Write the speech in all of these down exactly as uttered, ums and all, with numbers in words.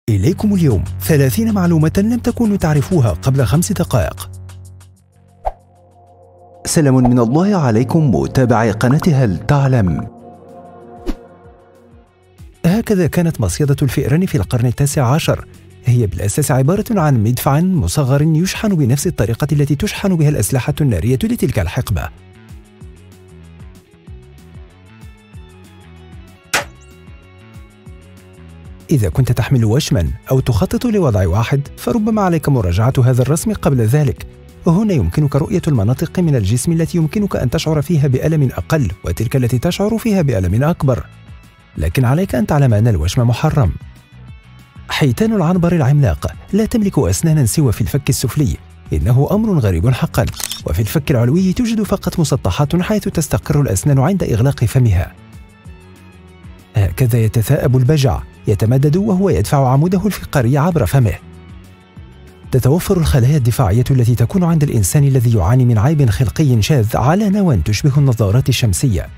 إليكم اليوم ثلاثين معلومة لم تكونوا تعرفوها قبل خمس دقائق. سلام من الله عليكم متابعي قناة هل تعلم. هكذا كانت مصيدة الفئران في القرن التاسع عشر. هي بالأساس عبارة عن مدفع مصغر يشحن بنفس الطريقة التي تشحن بها الأسلحة النارية لتلك الحقبة. إذا كنت تحمل وشما أو تخطط لوضع واحد، فربما عليك مراجعة هذا الرسم قبل ذلك. وهنا يمكنك رؤية المناطق من الجسم التي يمكنك أن تشعر فيها بألم أقل، وتلك التي تشعر فيها بألم أكبر. لكن عليك أن تعلم أن الوشم محرم. حيتان العنبر العملاق لا تملك أسنانا سوى في الفك السفلي، إنه أمر غريب حقا. وفي الفك العلوي توجد فقط مسطحات حيث تستقر الأسنان عند إغلاق فمها. هكذا يتثاءب البجع، يتمدد وهو يدفع عموده الفقري عبر فمه. تتوفر الخلايا الدفاعية التي تكون عند الإنسان الذي يعاني من عيب خلقي شاذ على نوع تشبه النظارات الشمسية.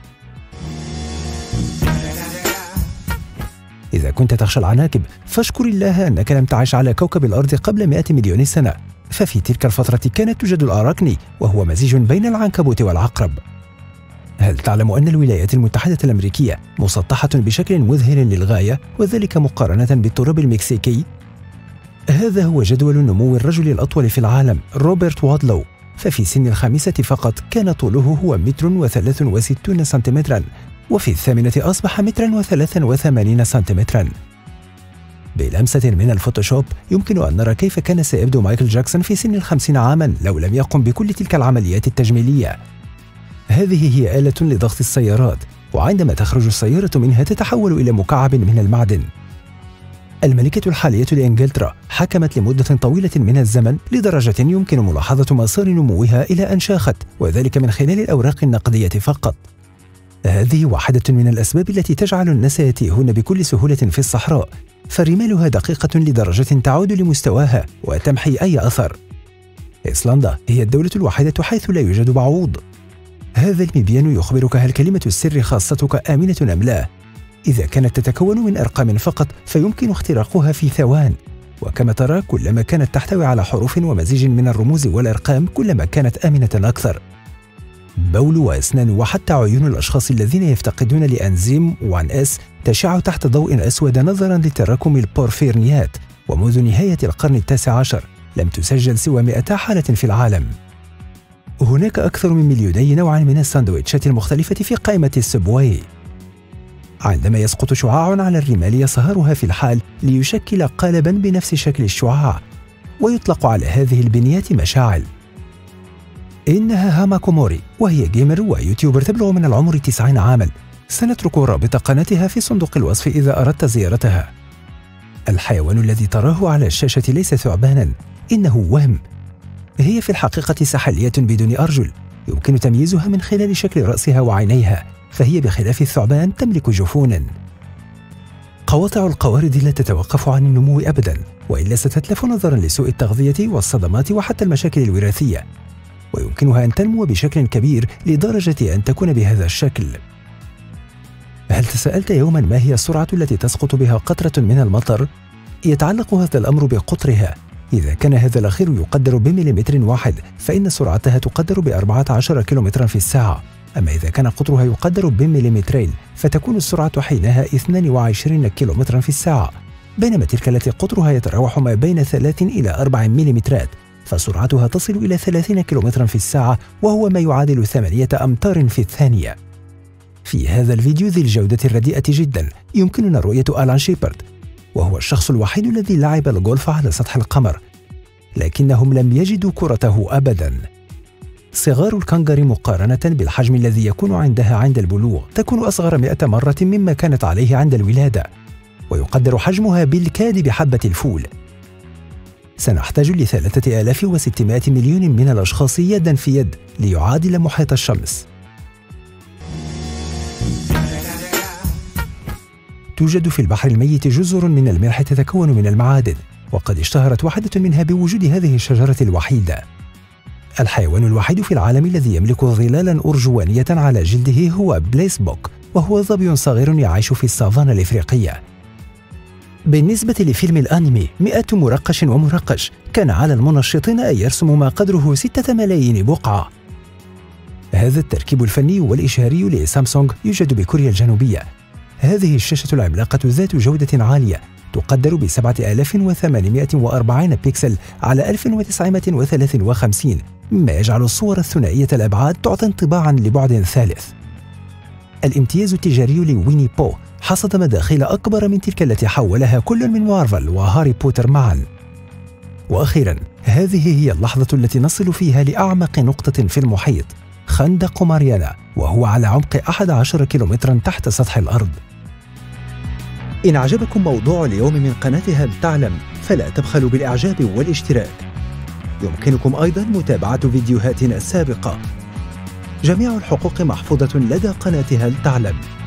إذا كنت تخشى العناكب، فاشكر الله أنك لم تعش على كوكب الأرض قبل مئة مليون سنة، ففي تلك الفترة كانت توجد الأراكني، وهو مزيج بين العنكبوت والعقرب. هل تعلم أن الولايات المتحدة الأمريكية مسطحة بشكل مذهل للغاية، وذلك مقارنة بالتراب المكسيكي؟ هذا هو جدول نمو الرجل الأطول في العالم، روبرت وادلو، ففي سن الخامسة فقط كان طوله هو متر وثلاث وستون سنتيمترا، وفي الثامنة أصبح مترا وثلاثا وثمانين سنتيمترا. بلمسة من الفوتوشوب يمكن أن نرى كيف كان سيبدو مايكل جاكسون في سن الخمسين عاما لو لم يقم بكل تلك العمليات التجميلية. هذه هي آلة لضغط السيارات، وعندما تخرج السيارة منها تتحول إلى مكعب من المعدن. الملكة الحالية لإنجلترا حكمت لمدة طويلة من الزمن لدرجة يمكن ملاحظة مسار نموها إلى أن شاخت، وذلك من خلال الأوراق النقدية فقط. هذه واحدة من الأسباب التي تجعل الناس يتيهون بكل سهولة في الصحراء، فرمالها دقيقة لدرجة تعود لمستواها وتمحي أي أثر. إيسلندا هي الدولة الوحيدة حيث لا يوجد بعوض. هذا المبيان يخبرك هل كلمة السر خاصتك آمنة أم لا. إذا كانت تتكون من أرقام فقط فيمكن اختراقها في ثوان، وكما ترى كلما كانت تحتوي على حروف ومزيج من الرموز والأرقام كلما كانت آمنة أكثر. بول وأسنان وحتى عيون الأشخاص الذين يفتقدون لأنزيم واحد إس تشع تحت ضوء أسود نظرا لتراكم البورفيرنيات، ومنذ نهاية القرن التاسع عشر لم تسجل سوى مئتا حالة في العالم. هناك أكثر من مليوني نوع من الساندويتشات المختلفة في قائمة السبواي. عندما يسقط شعاع على الرمال يصهرها في الحال ليشكل قالبا بنفس شكل الشعاع، ويطلق على هذه البنيات مشاعل. إنها هاما كوموري، وهي جيمر ويوتيوبر تبلغ من العمر تسعين عاما. سنترك رابط قناتها في صندوق الوصف إذا أردت زيارتها. الحيوان الذي تراه على الشاشة ليس ثعبانا، إنه وهم. هي في الحقيقة سحلية بدون أرجل، يمكن تمييزها من خلال شكل رأسها وعينيها، فهي بخلاف الثعبان تملك جفونا. قواطع القوارض لا تتوقف عن النمو أبدا، وإلا ستتلف نظرا لسوء التغذية والصدمات وحتى المشاكل الوراثية، ويمكنها أن تنمو بشكل كبير لدرجة أن تكون بهذا الشكل. هل تساءلت يوما ما هي السرعة التي تسقط بها قطرة من المطر؟ يتعلق هذا الأمر بقطرها. إذا كان هذا الأخير يقدر بمليمتر واحد فإن سرعتها تقدر بأربعة عشر كيلومترا في الساعة، أما إذا كان قطرها يقدر بمليمترين فتكون السرعة حينها اثنين وعشرين كيلومترا في الساعة، بينما تلك التي قطرها يتراوح ما بين ثلاث إلى أربع مليمترات فسرعتها تصل إلى ثلاثين كيلومترا في الساعة، وهو ما يعادل ثمانية أمتار في الثانية. في هذا الفيديو ذي الجودة الرديئة جدا يمكننا رؤية آلان شيبرد، وهو الشخص الوحيد الذي لعب الجولف على سطح القمر، لكنهم لم يجدوا كرته أبدا. صغار الكنغر مقارنة بالحجم الذي يكون عندها عند البلوغ تكون أصغر مئة مرة مما كانت عليه عند الولادة، ويقدر حجمها بالكاد بحبة الفول. سنحتاج لثلاثة آلاف وستمائة مليون من الأشخاص يدا في يد ليعادل محيط الشمس. توجد في البحر الميت جزر من الملح تتكون من المعادن، وقد اشتهرت واحدة منها بوجود هذه الشجرة الوحيدة. الحيوان الوحيد في العالم الذي يملك ظلالا أرجوانية على جلده هو بليس بوك، وهو ظبي صغير يعيش في السافانا الإفريقية. بالنسبة لفيلم الأنمي مئة مرقش ومرقش، كان على المنشطين أن يرسموا ما قدره ستة ملايين بقعة. هذا التركيب الفني والإشهاري لسامسونج يوجد بكوريا الجنوبية. هذه الشاشة العملاقة ذات جودة عالية تقدر ب سبعة آلاف وثمانمائة وأربعين بكسل على ألف وتسعمائة وثلاثة وخمسين، مما يجعل الصور الثنائية الأبعاد تعطي انطباعاً لبعد ثالث. الامتياز التجاري لويني بو حصد مداخيل أكبر من تلك التي حولها كل من مارفل وهاري بوتر معاً. وأخيراً، هذه هي اللحظة التي نصل فيها لأعمق نقطة في المحيط، خندق ماريانا، وهو على عمق أحد عشر كيلومتراً تحت سطح الأرض. إن عجبكم موضوع اليوم من قناة هل تعلم فلا تبخلوا بالإعجاب والاشتراك. يمكنكم أيضاً متابعة فيديوهاتنا السابقة. جميع الحقوق محفوظة لدى قناة هل تعلم.